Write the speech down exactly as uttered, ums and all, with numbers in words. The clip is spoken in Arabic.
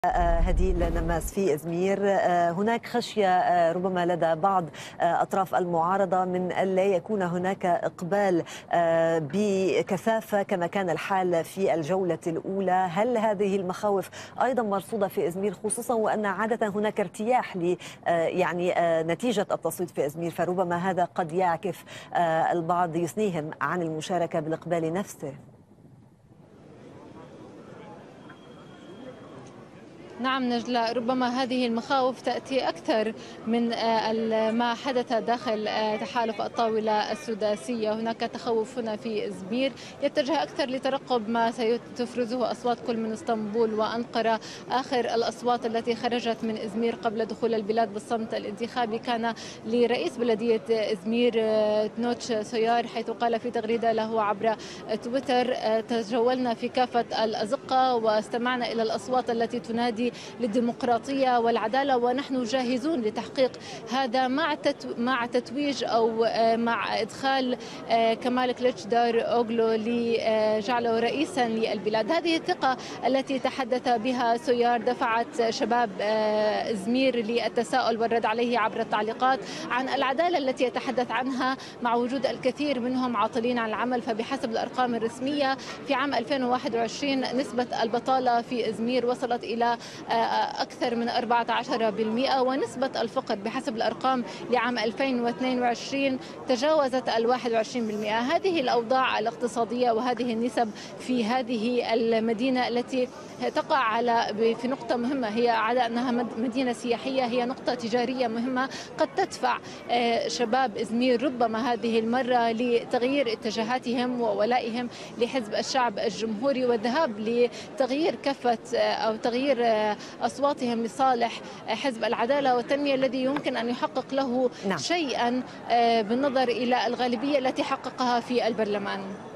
هديل نماس في إزمير. هناك خشية ربما لدى بعض أطراف المعارضة من ألا يكون هناك إقبال بكثافة كما كان الحال في الجولة الأولى. هل هذه المخاوف أيضا مرصودة في إزمير، خصوصا وأن عادة هناك ارتياح ل يعني نتيجة التصويت في إزمير، فربما هذا قد يعكف البعض يثنيهم عن المشاركة بالإقبال نفسه؟ نعم نجلاء، ربما هذه المخاوف تأتي أكثر من ما حدث داخل تحالف الطاولة السداسية. هناك تخوف هنا في إزمير يتجه أكثر لترقب ما ستفرزه أصوات كل من اسطنبول وأنقرة. آخر الأصوات التي خرجت من إزمير قبل دخول البلاد بالصمت الانتخابي كان لرئيس بلدية إزمير تنوتش سويار، حيث قال في تغريدة له عبر تويتر: تجولنا في كافة الأزقة واستمعنا إلى الأصوات التي تنادي للديمقراطية والعدالة، ونحن جاهزون لتحقيق هذا مع مع تتويج أو مع إدخال كمال كليتشدار أوغلو لجعله رئيسا للبلاد. هذه الثقة التي تحدث بها سويار دفعت شباب إزمير للتساؤل والرد عليه عبر التعليقات عن العدالة التي يتحدث عنها، مع وجود الكثير منهم عاطلين عن العمل. فبحسب الأرقام الرسمية في عام ألفين وواحد وعشرين نسبة البطالة في إزمير وصلت إلى أكثر من أربعة عشر بالمئة، ونسبة الفقر بحسب الأرقام لعام ألفين واثنين وعشرين تجاوزت الواحد وعشرين بالمئة. هذه الأوضاع الاقتصادية وهذه النسب في هذه المدينة التي تقع على في نقطة مهمة، هي على أنها مدينة سياحية، هي نقطة تجارية مهمة، قد تدفع شباب إزمير ربما هذه المرة لتغيير اتجاهاتهم وولائهم لحزب الشعب الجمهوري والذهاب لتغيير كفة أو تغيير أصواتهم لصالح حزب العدالة والتنمية الذي يمكن أن يحقق له نعم. شيئا بالنظر إلى الغالبية التي حققها في البرلمان.